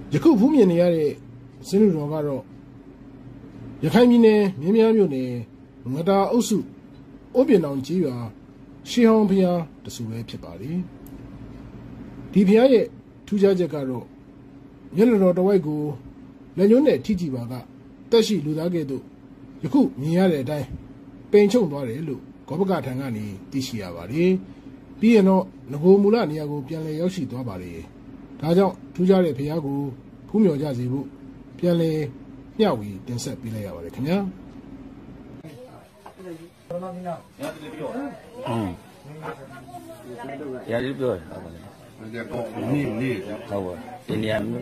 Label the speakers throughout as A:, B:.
A: Yaku Pumian Sinu Rogaro Yakamine, Mimia Mune, Mada Osu, Obian on Gia, Shihon Pia, the Sue Pipari. DPI, Tuja Jacaro, Yellow the Wago, Leone Titi Baga, Tashi Ludagedo, Yaku, Miare Dai, Penchon Barelu, Kobaga Tangani, Tishia Bari, Piano, Nago Mulaniago, Piane Yoshi Dobari. Taja, Tujare Piago, Pumio Jazibu, Piale, Yawi, then set Pilea or the Kenya.
B: Yeah, you good. How in the end,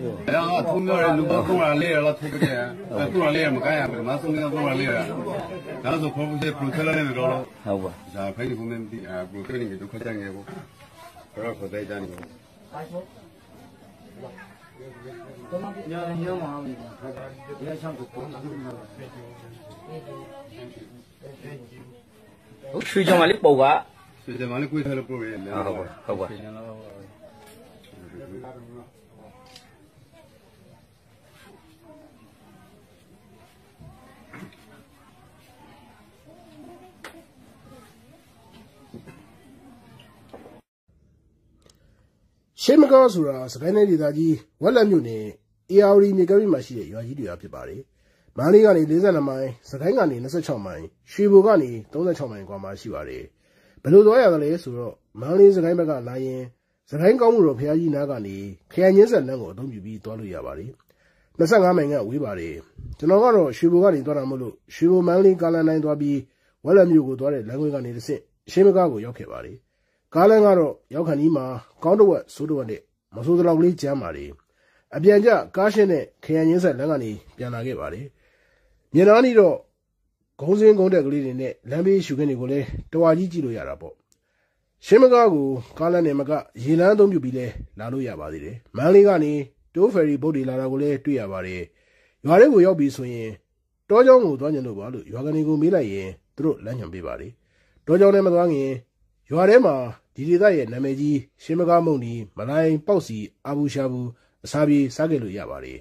B: suy cho mà lít bầu quá. Suy cho mà lít quỳ thôi là bầu vậy. Không ạ.
A: Shemaka Sura, Sakane Daji, Walamune, Eauri Mikari Mashi, Yaji Apipari, Maligani, Lizanamai, Sakangani, Nasachamai, Shibugani, Donachama, Guamashivari. Below the other Sura, Mali Sakamaga Lion, Sakangamu, Piaji Nagani, Canyons and Nango, don't you be Tolu Yabari. Nasangamanga, Wibari. Tonogaro, Shibugani, Donamulu, Shibu Mali Galana Dwabi, Walamu, Dore, Langani, the same, Shemagago, Yokebari. Kalangaro, Yokanima, Condowa, Suduane, Masudrawli Jamari. Abianja, Kashene, Canyons and Langani, Pianagabari. Yananido, Gozin Gonda Glidine, Lambi Shuganigole, Toaji Yarabo. Shemagagu, Kalanemaga, Yilando Mubile, Lalu Yabadi, Maligani, Do Ferry Body Laragole, Tuyabari. Yare will be swinging. Dojong, Donjanovalu, Yoganigo Milaye, through Lanyan Bibari. Dojo Nemagangi. Yoarema, Dididaye, Nameji, Shemagamoni, Malay, Pausi, Abu Shabu, Sabi, Sagelu Yabari.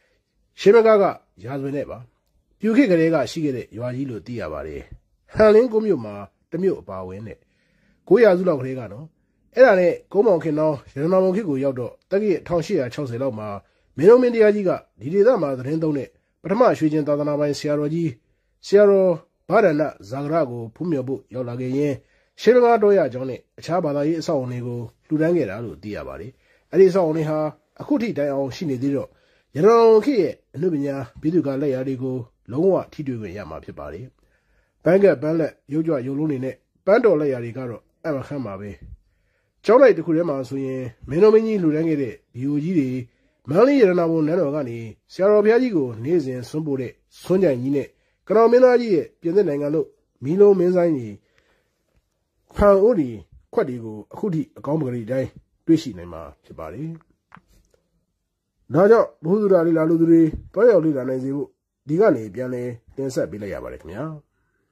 A: Shemagaga, Yazveneva. Puke Garega, Shigere, Yoajilu Diabari. Haling Gumuma, the mute Bawene. Goyazula Regano. Erane, Gomon Keno, Shanamokigo Yodo, Tagi, Tonshia, Choseloma, Menomindiajiga, Dididama, the Rendone, Patama, Shujan Tadana, Siaroji, Siaro, Parana, Zagrago, Pumiobu, Yolagaye. Shirga Doya Johnny, Chabala is only go, Ludangera, Diabari. And it's only her, a cootie die on Shinidiro. General Key, Nubia, Biduga Layadigo, Longa Tidu Yama Pibari. Banga Bella, Yojua Yolunine, Bando Layarigaro, Avahamabe. Johnny the Kurema Suye, Menomini Ludangere, Yujiri, Mali Ranabo Nanogani, Sarah Piadigo, Nizin, Sumbure, Sonja Nine, Karaminaji, Pianangalo, Milo Menzani. Pound only, Quadigo, Hoodie, a company day, Twishy Nema, Chibari. Naja, Budari Laludri, Toyoli Lanazi, Digani, Piane, then said Bilaya Barekmia.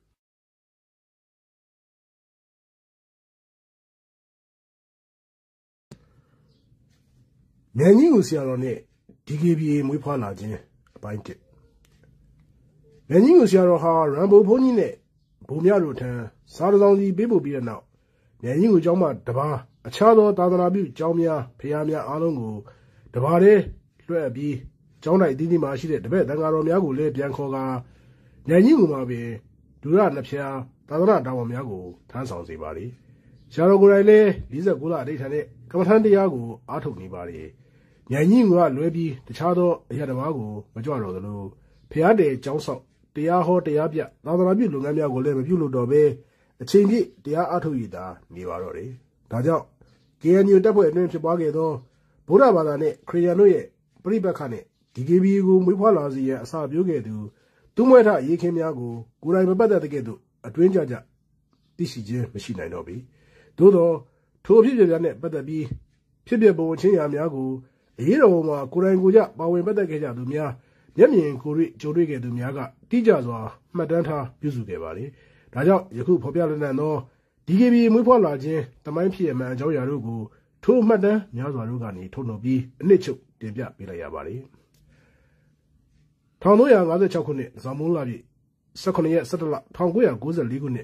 A: Many was on it, Digi Mupana, a pint. Many was Yaroha, Rambo Ponine. Bumia Rutan, Saturday Bible beer now. Then you Joma, Daba, a child Dadanabu, Jamia, Piamia Alongo, Dabare, Luabi, Jona Didi Mashi, the bed, Dangaromiago, Le Biancoga, then you Mabe, Dura Napia, Dadana Dawamiago, Tansan Zibari. Sharogurale, Lisa Gula, Detane, Kamatandi Ato Nibari. Yaningua, Luebi, the Chado, Yadamago, Majoro, the Lu, Piade, Johnson. Tiaho Tiabia, Navabi Lungamia will never you dobe, a chingy, Tia Atoida, Nivarori. Taja, can you double a name to Bagedo, Burabane, Krianoye, Pribacane, Tigibi, Mupalazi, Sabugedu, Tumeta, Yekemiago, Guraiba Badagedu, a twin jaja. This is a machine I know be. Dodo, 2 people than it, but the be Pibiabo Chiamiago, a hero, Kuranguja, Bawe Badagaja, Dumia. Yamin Kuri, Jorige Dumiaga, Dijazwa, Madanta, Yuzugebari. Raja, Yaku Popular no, Digibi Mupolaji, the 9 PM and Joyarugu, 2 Mada, Yazwarugani, Tonobi, Nicho, တင်ပြပေးလိုက်ရပါတယ်1956ခုနှစ်ဇော်မုန်းလပြည့်18ရက်17လ1994ခုနှစ်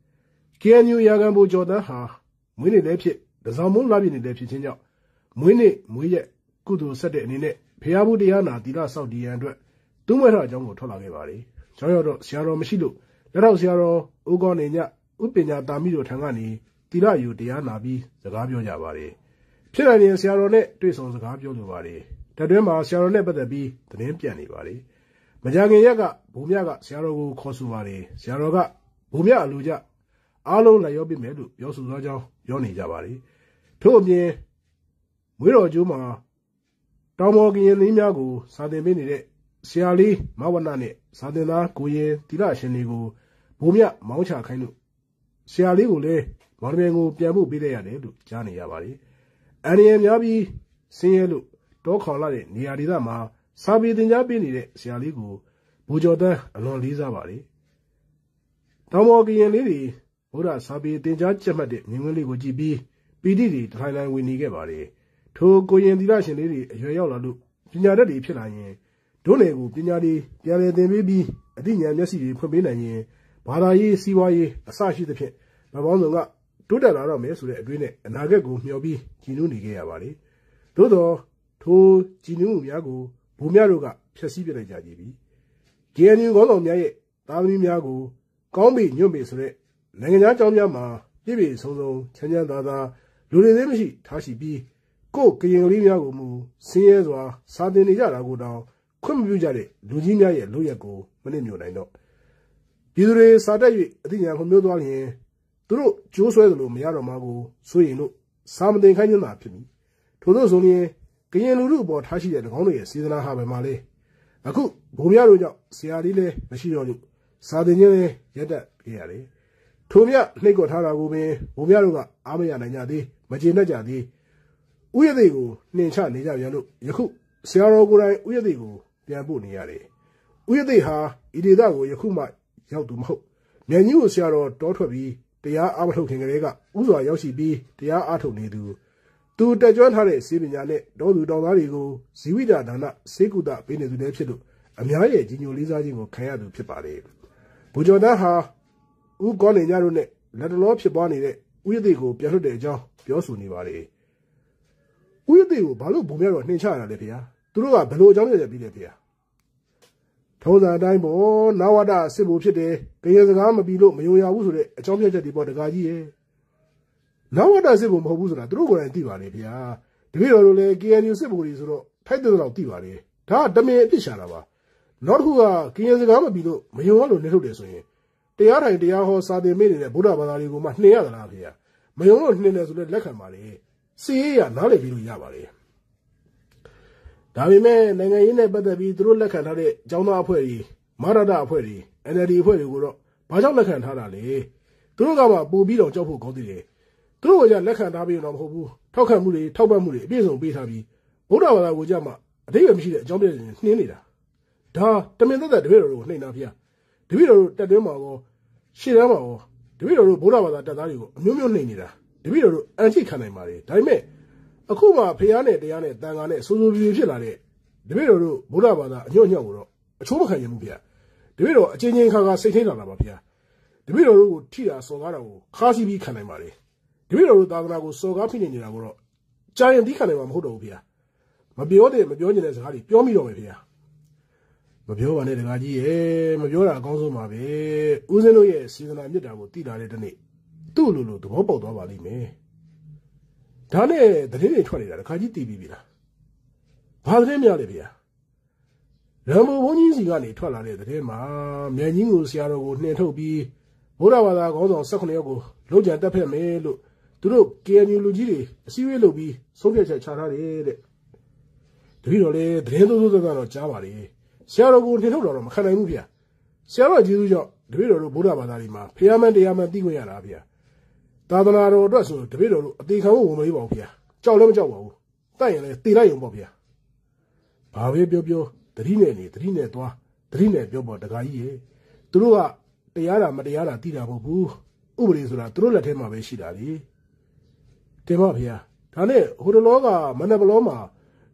A: KNU ရာဂံဘူကျော်တန်းဟာမွေးနေ့လည်းဖြစ်ဇော်မုန်းလပြည့်နေ့လည်းဖြစ်ခြင်းကြောင့်မွေးနေ့မွေးရက်ကုသိုလ်ဆက်တဲ့အနေနဲ့ဖျားဘူးတရားနာတီလဆောက်တည်ရန်အတွက်သူ့မွေးထားအကြောင်းကိုထွက်လာခဲ့ပါတယ်။ကျောင်းရောက်တော့ဆရာတော်မရှိလို့လက်ထောက်ဆရာတော်ဦးကောင်းနေညဥပညာတာမီတို့ထံကနေတီလယူတရားနာပြီးစကားပြောကြပါတယ်။ဖြစ်နိုင်ရင်ဆရာတော်နဲ့တွေ့ဆုံစကားပြောလိုပါတယ်။တတွင်းမှာဆရာတော်နဲ့ပတ်သက်ပြီးသတင်းပြန့်နေပါတယ်။မကြခင်ရက်ကဘုံမြကဆရာတော်ကိုခေါ်ဆိုပါတယ်။ဆရာတော်ကဘုံမြအလိုကြအားလုံးလည်းရောပြမယ်လို့ပြောဆိုသောကြောင်းပြောနေကြပါတယ်။ထို့အပြင်မွေးတော်ကျိုးမှာတောင်ပေါ်ကရင်လေးများကိုစာသင်ပေးနေတဲ့ဆရာလေးမဝနနဲ့စာသင်သားကိုရင်တိလရှင်တွေကိုဘုံမြမောင်းချခိုင်းလို့ဆရာလေးကိုလည်းမောင်တပင်ကိုပြန်ဖို့ပေးလိုက်ရတယ်လို့ကြားနေရပါတယ်။အန်ရီများပြီးဆင်းရဲလို့တောခေါင်လာတဲ့နေရာဒေသမှာစာပေသင်ကြားပေးနေတဲ့ဆရာလေးကိုဘူကျော်တန်းအလွန်လေးစားပါတယ်။တောင်ပေါ်ကရင်လေးတွေဘုရားစာပေသင်ကြားချက်မှတ်တဲ့မြင်ကွင်းလေးကိုကြည့်ပြီးပီတိတွေထိုင်ထိုင်ဝင်နေခဲ့ပါတယ်။ထိုကိုရင်တိလရှင်လေးတွေအရွယ်ရောက်လာလို့ပညာတတ်တွေဖြစ်လာရင်ဒုနယ်ကိုပညာတွေပြန်လည်သင်ပေးပြီးအသိဉာဏ်မျက်စိတွေဖွင့်ပေးနိုင်ရင်ဘာသာရေးစီးပွားရေးအစရှိသဖြင့်ဗပေါင်းစုံကတိုးတက်လာတော့မယ်ဆိုတဲ့အတွေ့နဲ့အနာဂတ်ကိုမျှော်ပြီးကြည်နူးနေခဲ့ရပါတယ်။သို့တော့ထိုကြည်နူးမှုများကိုဘုံများတို့ကဖျက်ဆီးပြလိုက်ကြပြီ။ KNU ခေါင်းဆောင်များရဲ့သားသမီးများကိုကောင်းပြီညွတ်ပြီဆိုတဲ့နိုင်ငံသားကျောင်းများမှာပြည့်ပြည့်စုံစုံချမ်းချမ်းသာသာလူတွေသေးမရှိထားရှိပြီးကိုယ်ကရင်လေးများကိုမူဆင်းရဲစွာစာသင်နေကြတာကိုတောင်ခွင့်မပြုကြတဲ့လူကြီးများရဲ့လုပ်ရက်ကိုမနစ်မြို့နိုင်တော့ပြည်သူတွေစာတက်၍အသိဉာဏ်ဖွံ့ဖြိုးသွားရင်သူတို့ကျိုးဆွဲသလိုမရတော့မှကိုစိုးရင်လို့စာမသင်ခိုင်းနေတာဖြစ်ပြီထို့သောဆိုရင်ကရင်လူထုအပေါ်ထားရှိတဲ့၎င်းတို့ရဲ့စေတနာဟာပဲမှာလဲအခုဘုံများတို့ကြောင့်ဆရာလေးလည်းမရှိတော့လို့စာသင်ခြင်းလည်းရပ်တန့်ခဲ့ရတယ်ထိုမြနှိတ်ကွက်ထားတာကိုပင်ဘုံများတို့ကအားမရနိုင်ကြသေးမကျေနပ်ကြသေးဥယျာဉ်ကိုနှင်ချနေကြပြန်လို့ယခုဆရာတော်ကိုယ်တိုင်ဥယျာဉ်ကိုပြန်ပို့နေရတယ်ဥယျာဉ်ဟာဤဒေသကိုယခုမှရောက်သူမဟုတ်မြန်ကြီးကိုဆရာတော်တောထွက်ပြီးတရားအားမထုတ်ခင်ကလေးကဥစွာရောက်ရှိပြီးတရားအားထုတ်နေသူတက်ကြွထားတဲ့စေပညာနဲ့တောသူတောင်သားတွေကိုဇီဝိတာဒါနစေကုသပေးနေသူလည်းဖြစ်လို့အများရဲ့ကြီးညိုလေးစားခြင်းကိုခံရသူဖြစ်ပါတယ်ဘူကျော်တန်းဟာဥကောနေညတို့နဲ့လက်တလောဖြစ်ပွားနေတဲ့ဥယျာဉ်ကိုပြန်လွှတ်တဲ့အကြောင်းပြောဆိုနေပါတယ်ဥယျာဉ်ကိုဘာလို့ဘုံများတော့နှင်ချရလဲဖေ။သူတို့ကဘယ်လိုအကြောင်းပြချက်ပြီးလဲဖေ။ထုံးစံအတိုင်းပေါ့နဝတစစ်ဘူဖြစ်တယ်။ကရင်စကားမပြီးလို့မယုံရဘူးဆိုတဲ့အကြောင်းပြချက်ဒီပေါ်တကာကြီးရဲ့။နဝတစစ်ဘူမဟုတ်ဘူးဆိုတာသူတို့ကိုယ်တိုင်သိပါလေဖေ။တပည့်တော်တို့လည်း KNU စစ်ဘူတွေဆိုတော့ထိုက်တဲ့လောက်သိပါလေ။ဒါကတမင်အပြစ်ရှာတာပါ။နောက်တစ်ခုကကရင်စကားမပြီးလို့မယုံရလို့နေထုတ်တယ်ဆိုရင်တရားထိုင်တရားဟောစာသင်ပေးနေတဲ့ဗုဒ္ဓဘာသာတွေကိုမှနှင်ရသလားဖေ။မယုံလို့နှင်တယ်ဆိုလည်းလက်ခံပါလေ။စီရေးရနားလည်ပြီးလို့ရပါလေဒါပေမဲ့နိုင်ငံရေးနဲ့ပတ်သက်ပြီးသူတို့လက်ခံထားတဲ့ကျောင်းသားအဖွဲ့တွေမရဒအဖွဲ့တွေ NLD အဖွဲ့တွေကိုတော့ဘာကြောင့်လက်ခံထားတာလဲသူတို့ကမှပို့ပြီးတော့ကြောက်ဖို့ကောင်းသေးတယ်သူတို့ကကြလက်ခံထားပြီးတော့မဟုတ်ဘူးထောက်ခံမှုတွေထောက်ပံ့မှုတွေအပြည့်စုံပေးထားပြီးဗုဒ္ဓဘာသာကိုကြမှအတိတ်ကမရှိတဲ့အကြောင်းပြချက်နှင်းနေတာဒါတမင်သက်သက်တပည့်တော်တို့ကိုနှိမ်တာဖေ။တပည့်တော်တို့တက်တွင်းမှာရောရှေ့တန်းမှာရောတပည့်တော်တို့ဗုဒ္ဓဘာသာတက်သားတွေကိုအမျိုးမျိုးနှိမ်နေတာတပည့်တော်တို့အန်ချိခံနိုင်ပါလေဒါပေမဲ့အခုမှဖျားနဲ့တရားနဲ့တန်ခါနဲ့စိုးစိုးပြေဖြစ်လာတဲ့တပည့်တော်တို့ဗုဒ္ဓဘာသာအညွန့်ညွန့်ကိုတော့အချိုးမခံရင်ဘူးဗျာတပည့်တော်အချင်းချင်းခါခါစိတ်ထိန်လာတာပါဗျာတပည့်တော်တို့ကိုထိတာစော်ကားတာကိုခါးစီးပြီးခံနိုင်ပါလေတပည့်တော်တို့သာသနာကိုစော်ကားဖိနေနေတာကိုတော့ကြာရင်ဒီခံနိုင်မှာမဟုတ်တော့ဘူးဗျာမပြောတဲ့မပြောချင်တဲ့စကားတွေပြောမိတော့မယ်ဗျာမပြောပါနဲ့တကားကြီးရဲ့မပြောတာအကောင်းဆုံးပါပဲဦးဇင်းတို့ရဲ့စေတနာမြတ်တာကိုသိလာတဲ့တနေ့သူ့လိုလိုသဘောပေါက်သွားပါလိမ့်မယ်ဒါနဲ့သတင်းတွေထွက်နေတာတခါကြီးတည်ပြီးပြီလားဘာသတင်းများလဲဗျာရမ်ဘူဘုန်းကြီးစီကနေထွက်လာတဲ့သတင်းမှာမြန်ကြီးကိုဆရာတော်ကိုနှင်ထုတ်ပြီးဗုဒ္ဓဘာသာခေါင်းဆောင်18ယောက်ကိုလုံးကြံတက်ဖက်မယ်လို့သူတို့ KNU လူကြီးတွေအစည်းအဝေးလုပ်ပြီးဆုံးဖြတ်ချက်ချထားတယ်တဲ့တပည့်တော်လည်းသတင်းသိုးတော့ကြားပါလေဆရာတော်ကိုနှင်ထုတ်တော့မခံနိုင်ဘူးဗျာဆရာတော်ကျေးဇူးကြောင့်တပည့်တော်တို့ဗုဒ္ဓဘာသာတွေမှာဖျားမှန်တရားမှန်သိခွင့်ရတာဗျာသာသနာတော်အတွက်ဆိုတပည့်တော်တို့အသေးခံဖို့ဝန်မလေးပါဘူးဗျာကြောက်လည်းမကြောက်ပါဘူးတိုက်ရင်လည်းတေလိုက်ရုံပေါ့ဗျာဘာပဲပြောပြောသတိနဲ့နေသတိနဲ့သွားသတိနဲ့ပြောပေါ့တကားကြီးရဲ့သူတို့ကတရားတာမတရားတာသိတာမဟုတ်ဘူးဥပဒေဆိုတာသူတို့လက်ထဲမှာပဲရှိတာလေတင်ပါဗျာဒါနဲ့ဟိုတလောကမနက်ဘလောမှာ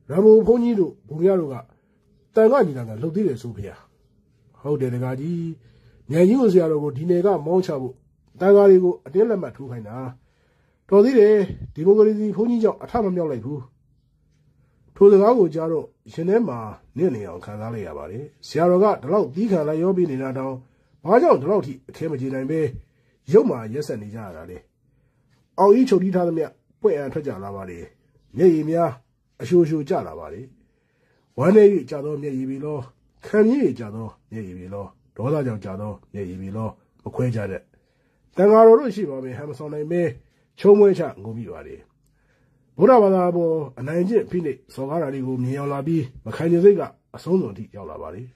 A: Ramo Ponito, Bunyaruga, Tangani, Lodile Supia. How did the Gadi? Nyayu Ziago, Dinega, Monchabu, Tagarigo, Adela Matuhina. Todile, Dimogri, Ponija, Atamam like who? To the Lago Jaro, Shenema, nearly on Canale about it. Siaraga, the loud Dika Layobi in Adao, Bajo, the loud Kemajin and Bay, Yoma, yes and Nijari. All each of the Talamia, Pue and Tajalavadi. Yemia, a shoe Jalavadi. One day, Jado, may ye be law. Can ye, Jado, may ye be law. Dola Jado, may ye be law. Oquajade. Tangaro Shiva may have some may, Chomwecha, go be ready. Buddha a 19 pinny, so already go near Labi, Macaniziga, a son of the Yalabadi.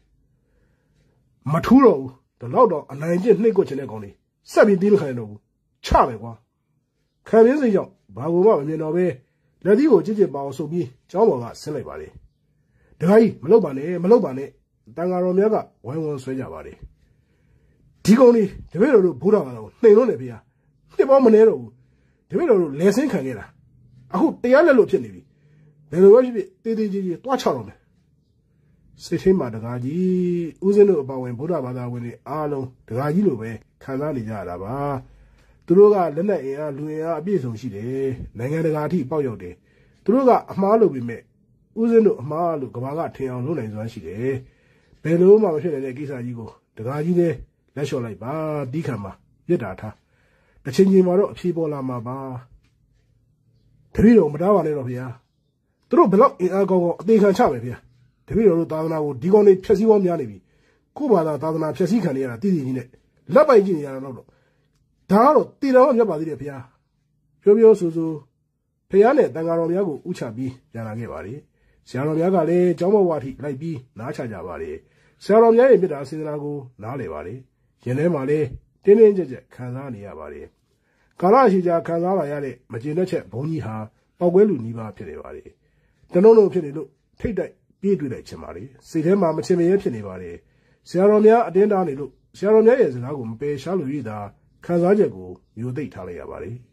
A: Maturo, the loud a 19 Nico Chenegoni, 17 Hano, Charming. Come in the young, Bago, Minobe, let you go Bao so be, Java, Celebadi. The guy, Malobane, Tangaromiaga, one was Swayabadi. Tigoni, the Vero Buddha, they don't appear. The Bomanero, the Vero Lesson Cangera. I hope they are a little penny. Then the worship did watch on. Sit him at the Gaji, Uzeno about when Buddha when the Arno, the Gaji way, Canali Jaraba. Turuga, Lena, Luia, Bison Shide, Nanganagati, Boyo de. Turuga, Malu we met. Uzeno, Malu, Gamaga, Tian, Luna, and Shide. Belo, Mamashe, and Gisa Yigo, the Gaji de, Lasho like Ba, Dicama, Yedata. The changing model of people Lama Ba. Trio, Madama, little here. Through block in alcohol, they can chop here. Trio, Dana would dig on it, Chessy one Yanibi. Kuba, Dana, Chessy Cania, did in it. Laba Engineer, no. Taro, Tira on your body appear. Jobio Suzu, Payane, Dangaromiago, Uchabi, Yanagabari. Saromiagale, Jamo Wati, like B, Nacha Javari. Saromia, Bida Sinago, Nalevali. Yenemale, Tenenja, Kanania Bari. Kalashija Kanala Yale, Majinache, Boniha, Pawelu Niva Penevare. The no penny take that beat with a chamari, see him, Machemia Penevare. Saromia, Dendani look, Saromia is an agum, Pe Shaluida, Kazajago, you date Talia Bari.